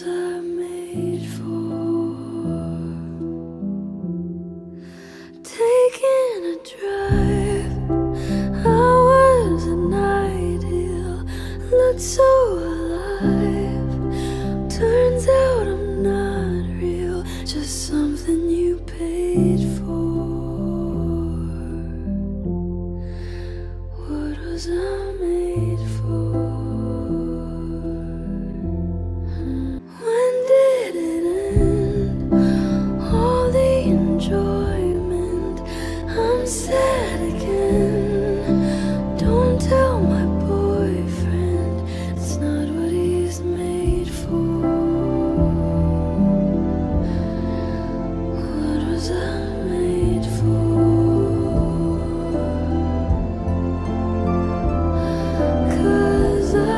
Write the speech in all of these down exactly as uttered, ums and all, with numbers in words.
was I made for? Taking a drive, I wasn't ideal, looked so alive. Turns out I'm not real, just something you paid for. What was I made for? When did it end? All the enjoyment. I'm sad again. Don't tell my boyfriend, it's not what he's made for. What was I made for? 'Cause I,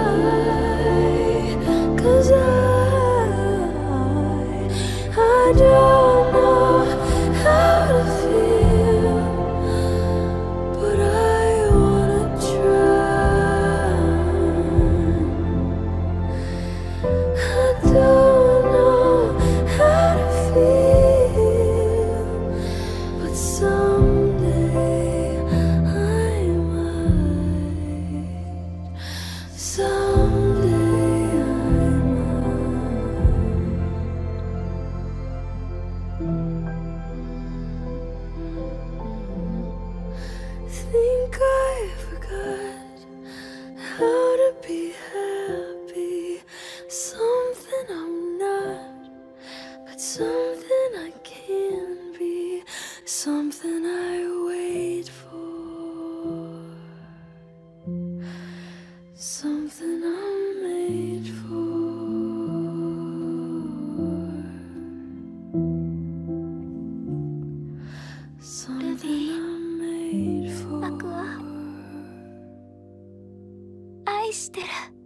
'cause I, I don't know how to feel, but I wanna try. I don't know how to feel, but someday I might. Someday I might. Think I forgot how to be happy. Something I'm not, but something I can be. Something I wait for. Something I'm made for. Something I'm made for. 僕は愛してる。